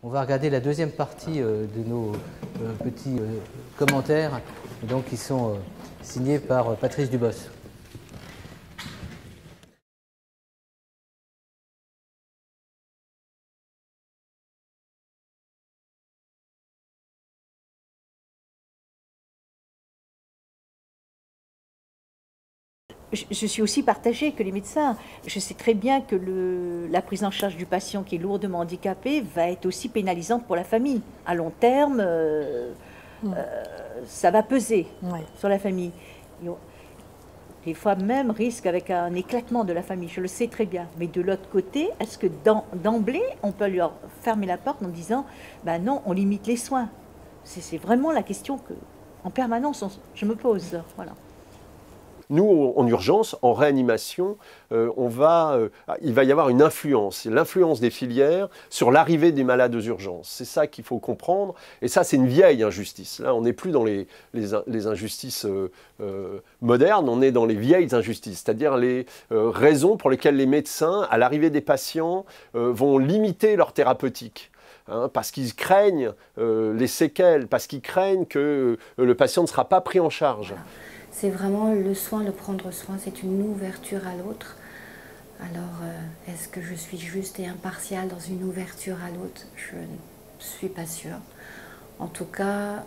On va regarder la deuxième partie de nos petits commentaires, donc, qui sont signés par Patrice Dubos. Je suis aussi partagée que les médecins. Je sais très bien que la prise en charge du patient qui est lourdement handicapé va être aussi pénalisante pour la famille. À long terme, ça va peser sur la famille. Des fois même risque avec un éclatement de la famille, je le sais très bien. Mais de l'autre côté, est-ce que d'emblée, on peut lui fermer la porte en disant « ben non, on limite les soins ». C'est vraiment la question que, en permanence, je me pose. Voilà. Nous, en urgence, en réanimation, il va y avoir une influence, l'influence des filières sur l'arrivée des malades aux urgences. C'est ça qu'il faut comprendre. Et ça, c'est une vieille injustice. Là, on n'est plus dans les injustices modernes, on est dans les vieilles injustices, c'est-à-dire les raisons pour lesquelles les médecins, à l'arrivée des patients, vont limiter leur thérapeutique. Parce qu'ils craignent les séquelles, parce qu'ils craignent que le patient ne sera pas pris en charge. C'est vraiment le soin, le prendre soin, c'est une ouverture à l'autre. Alors, est-ce que je suis juste et impartiale dans une ouverture à l'autre? Je ne suis pas sûre. En tout cas,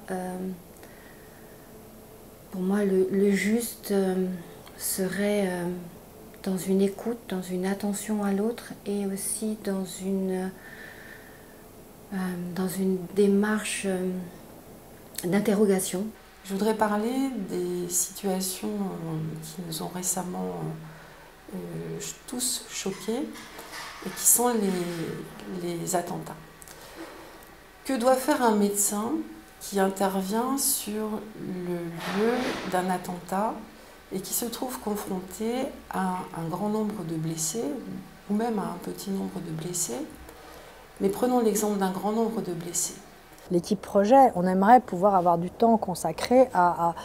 pour moi, le juste serait dans une écoute, dans une attention à l'autre et aussi dans une démarche d'interrogation. Je voudrais parler des situations qui nous ont récemment tous choqués et qui sont les attentats. Que doit faire un médecin qui intervient sur le lieu d'un attentat et qui se trouve confronté à un grand nombre de blessés ou même à un petit nombre de blessés? Mais prenons l'exemple d'un grand nombre de blessés. L'équipe projet, on aimerait pouvoir avoir du temps consacré à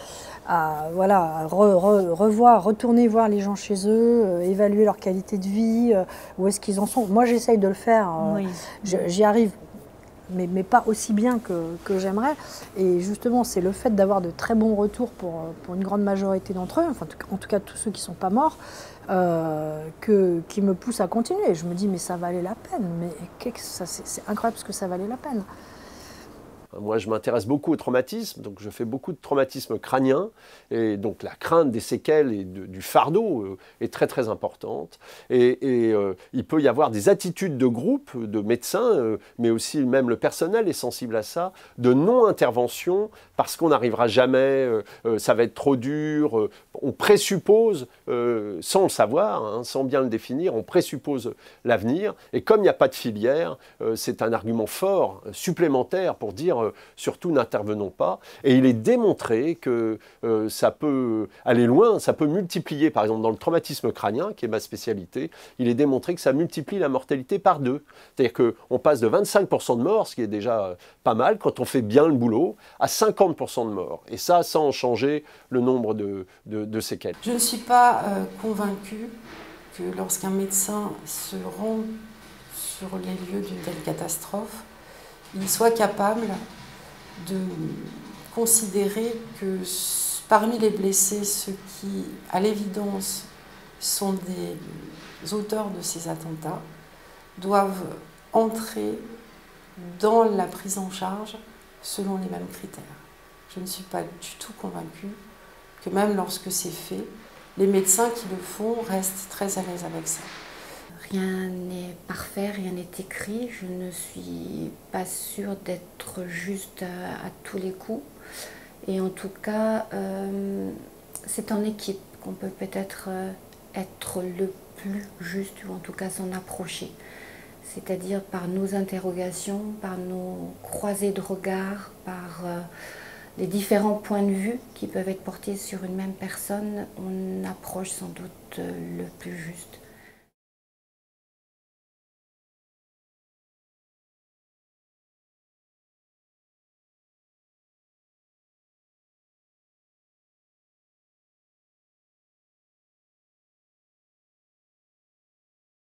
revoir, retourner voir les gens chez eux, évaluer leur qualité de vie, où est-ce qu'ils en sont. Moi, j'essaye de le faire, oui. J'y arrive, mais pas aussi bien que j'aimerais. Et justement, c'est le fait d'avoir de très bons retours pour une grande majorité d'entre eux, enfin, en tout cas tous ceux qui ne sont pas morts, qui me pousse à continuer. Je me dis, mais ça valait la peine, mais c'est incroyable ce que ça valait la peine. Moi, je m'intéresse beaucoup au traumatisme, donc je fais beaucoup de traumatisme crânien, et donc la crainte des séquelles et du fardeau est très très importante. Et il peut y avoir des attitudes de groupe, de médecins, mais aussi même le personnel est sensible à ça, de non-intervention, parce qu'on n'arrivera jamais, ça va être trop dur, on présuppose, sans le savoir, hein, sans bien le définir, on présuppose l'avenir, et comme il n'y a pas de filière, c'est un argument fort, supplémentaire pour dire surtout n'intervenons pas. Et il est démontré que ça peut aller loin, ça peut multiplier, par exemple dans le traumatisme crânien, qui est ma spécialité, il est démontré que ça multiplie la mortalité par 2. C'est-à-dire qu'on passe de 25% de morts, ce qui est déjà pas mal quand on fait bien le boulot, à 50% de morts. Et ça, sans changer le nombre de séquelles. Je ne suis pas convaincue que lorsqu'un médecin se rend sur les lieux d'une telle catastrophe, il soit capable de considérer que parmi les blessés, ceux qui, à l'évidence, sont des auteurs de ces attentats, doivent entrer dans la prise en charge selon les mêmes critères. Je ne suis pas du tout convaincue que même lorsque c'est fait, les médecins qui le font restent très à l'aise avec ça. Rien n'est parfait, rien n'est écrit. Je ne suis pas sûre d'être juste à tous les coups. Et en tout cas, c'est en équipe qu'on peut peut-être être le plus juste, ou en tout cas s'en approcher. C'est-à-dire par nos interrogations, par nos croisées de regards, par les différents points de vue qui peuvent être portés sur une même personne, on approche sans doute le plus juste.